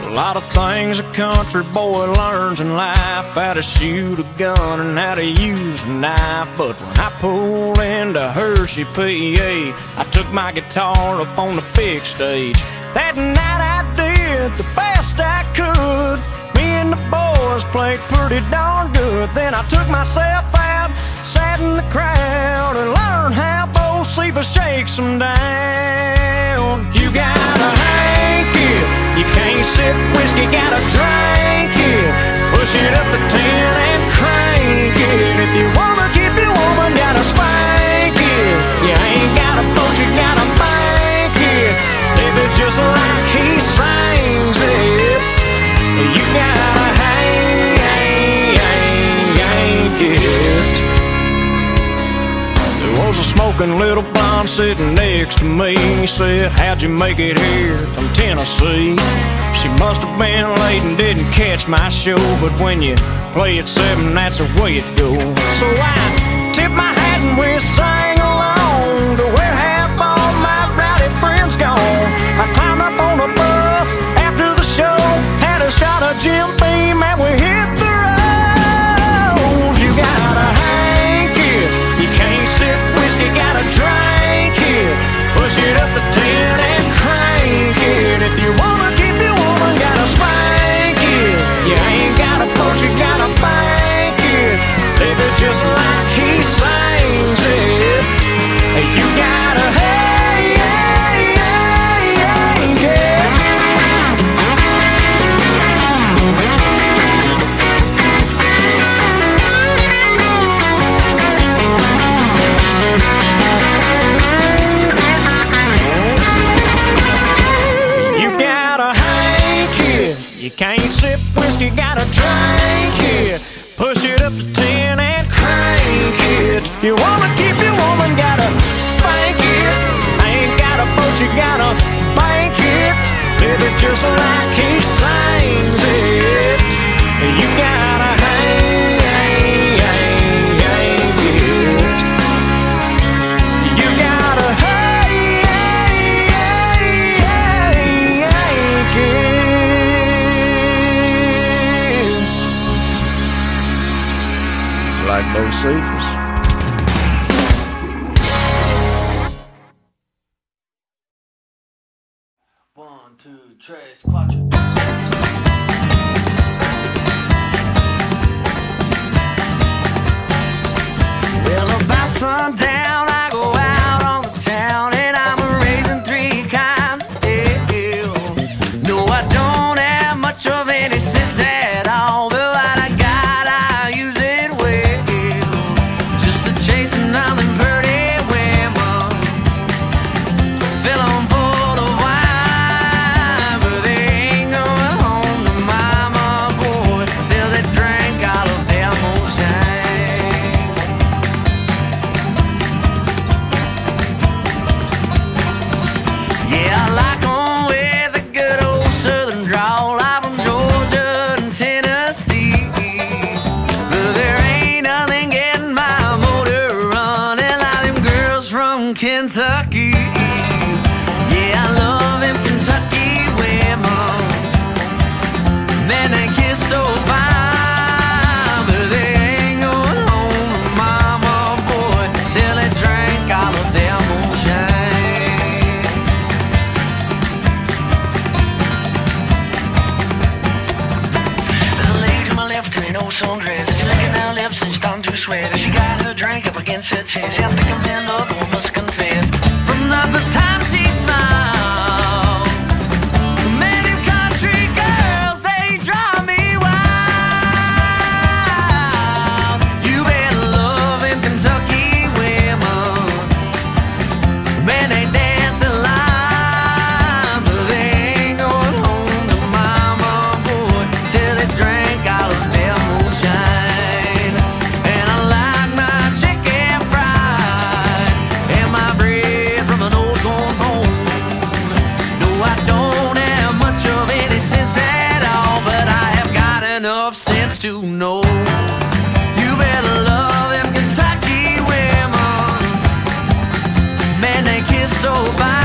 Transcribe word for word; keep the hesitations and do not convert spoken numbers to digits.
A lot of things a country boy learns in life, how to shoot a gun and how to use a knife. But when I pulled into Hershey, P A, I took my guitar up on the big stage. That night I did the best I could. Me and the boys played pretty darn good. Then I took myself out, sat in the crowd, and learned how Bo Siva shakes them down. You gotta hank it, you can't sip whiskey, gotta drink it. Push it up to ten and crank it. If you wanna keep your woman, gotta spank it. You ain't got a boat, you gotta bank it. Live it just like he sings it. You gotta hang, hang, hang, hang it. There was a smoking little blonde sitting next to me. He said, how'd you make it here from Tennessee? She must have been late and didn't catch my show, but when you play at seven, that's the way it goes. So I tip my hat and we sang along to where half all my rowdy friends gone. I climbed up on a bus after the show, had a shot of Jim Beam, and we hit the road. You gotta hank it, you can't sip whiskey, gotta drink it. Push it up to ten and crank it. If you wanna keep your woman, gotta spank it. You ain't got a boat, you gotta bank it. Live it just like he sings it. You gotta hey, hey, hey, hey, yeah. You gotta hank it, you can't sip whiskey, gotta drink it. Push it up to ten and crank it. You wanna keep your woman, gotta spank it. Ain't got a boat, you gotta bank it. Live it just like he sings it. You gotta hang, hang, hang, hang it. You gotta hang, hang, hang, hang it. Like Bo Siva's. One, two, tres, cuatro. Well, about sundown, I go out on the town, and I'm raising three kinds of hell. No, I don't have much of any sense at all, but what I got, I use it well. Just to chase another pretty women, fill 'em full of wine, but they ain't going home to mama, boy, till they drink all of their moonshine. Yeah, I like 'em with a good old southern drawl. I'm from Georgia and Tennessee, but there ain't nothing getting my motor running like them girls from Kentucky. Yeah, I love them Kentucky women, man, they kiss so fine, but they ain't going home to mama, boy, till they drink all of their moonshine. The lady to my left in an old sundress, she's licking her lips and she's starting to sweat. She got her drink up against her chest. Yeah, I think I'm in love, I must confess. From the first time she smiled, many country girls, they drive me wild. You better love them Kentucky women, man, they dance a line, but they ain't going home to mama, boy, till they drink all of their moonshine. And I like my chicken fried and my bread from an old corn bone. No, I don't have much of any sense at all, but I have got enough sense to know you better love them Kentucky women, man, they kiss so fine.